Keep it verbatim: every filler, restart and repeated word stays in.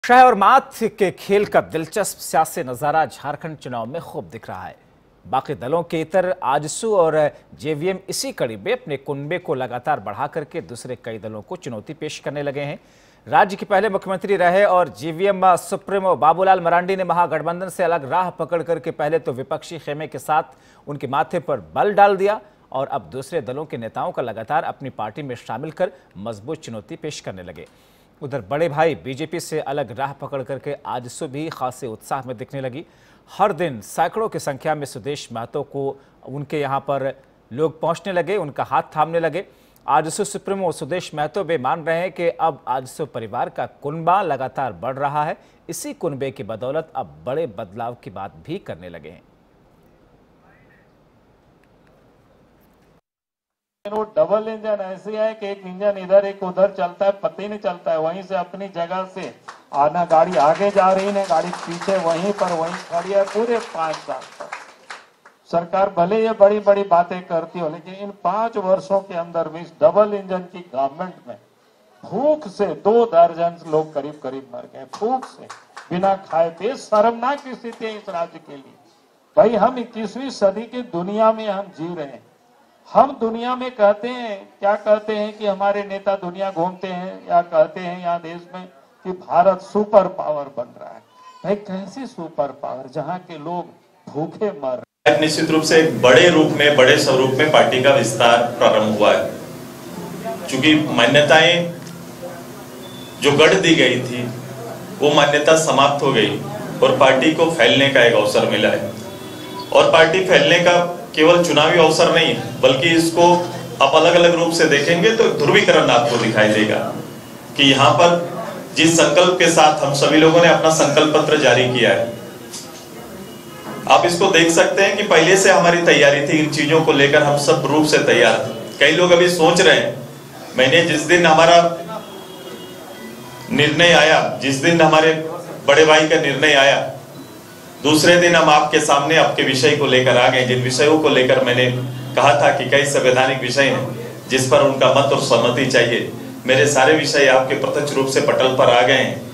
शह और मात के खेल का दिलचस्प सियासी नजारा झारखंड चुनाव में खूब दिख रहा है। बाकी दलों के इतर आजसू और जेवीएम इसी कड़ी में अपने कुनबे को लगातार बढ़ा करके दूसरे कई दलों को चुनौती पेश करने लगे हैं। राज्य के पहले मुख्यमंत्री रहे और जेवीएम सुप्रीमो बाबूलाल मरांडी ने महागठबंधन से अलग राह पकड़ करके पहले तो विपक्षी खेमे के साथ उनके माथे पर बल डाल दिया और अब दूसरे दलों के नेताओं का लगातार अपनी पार्टी में शामिल कर मजबूत चुनौती पेश करने लगे। उधर बड़े भाई बीजेपी से अलग राह पकड़ करके आजसू भी खासे उत्साह में दिखने लगी। हर दिन सैकड़ों की संख्या में सुदेश महतो को उनके यहाँ पर लोग पहुँचने लगे, उनका हाथ थामने लगे। आजसू सुप्रीमो सुदेश महतो भी मान रहे हैं कि अब आजसू परिवार का कुनबा लगातार बढ़ रहा है। इसी कुनबे की बदौलत अब बड़े बदलाव की बात भी करने लगे हैं। वो डबल इंजन ऐसी है कि एक इंजन इधर एक उधर चलता है, पता ही नहीं चलता है। वहीं से अपनी जगह से आना, गाड़ी आगे जा रही है, गाड़ी पीछे वहीं पर वहीं खड़ी है। पूरे पांच साल तक सरकार भले ये बड़ी बड़ी बातें करती हो, लेकिन इन पांच वर्षों के अंदर भी इस डबल इंजन की गवर्नमेंट में भूख से दो दर्जन लोग करीब करीब मर गए, भूख से, बिना खाए पिए। शर्मनाक स्थिति है इस राज्य के लिए। भाई हम इक्कीसवीं सदी की दुनिया में हम जी रहे हैं। हम दुनिया में कहते हैं, क्या कहते हैं कि हमारे नेता दुनिया घूमते हैं या कहते हैं यहाँ देश में कि भारत सुपर पावर बन रहा है। भाई कैसी सुपर पावर जहाँ के लोग भूखे मर रहे हैं। निश्चित रूप से एक बड़े रूप में, बड़े स्वरूप में पार्टी का विस्तार प्रारंभ हुआ है। चूंकि मान्यताएं जो गढ़ दी गई थी वो मान्यता समाप्त हो गई और पार्टी को फैलने का एक अवसर मिला है। और पार्टी फैलने का केवल चुनावी अवसर नहीं है, बल्कि इसको आप अलग अलग रूप से देखेंगे तो ध्रुवीकरण आपको दिखाई देगा कि यहाँ पर जिस संकल्प के साथ हम सभी लोगों ने अपना संकल्प पत्र जारी किया है, आप इसको देख सकते हैं कि पहले से हमारी तैयारी थी। इन चीजों को लेकर हम सब रूप से तैयार थे। कई लोग अभी सोच रहे हैं, मैंने जिस दिन हमारा निर्णय आया, जिस दिन हमारे बड़े भाई का निर्णय आया, दूसरे दिन हम आपके सामने आपके विषय को लेकर आ गए। जिन विषयों को लेकर मैंने कहा था कि कई संवैधानिक विषय हैं जिस पर उनका मत और सहमति चाहिए, मेरे सारे विषय आपके प्रत्यक्ष रूप से पटल पर आ गए हैं।